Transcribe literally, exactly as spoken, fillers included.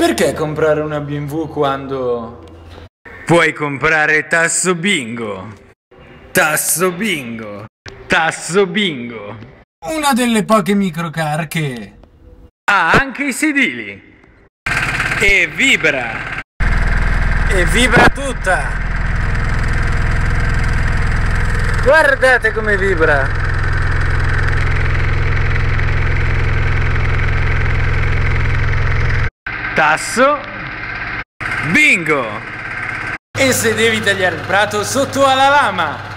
Perché comprare una B M W quando puoi comprare Tasso Bingo? Tasso Bingo! Tasso Bingo! una delle poche microcar che ha anche i sedili! E vibra! E vibra tutta! Guardate come vibra! Tasso Bingo! E se devi tagliare il prato sotto alla lama!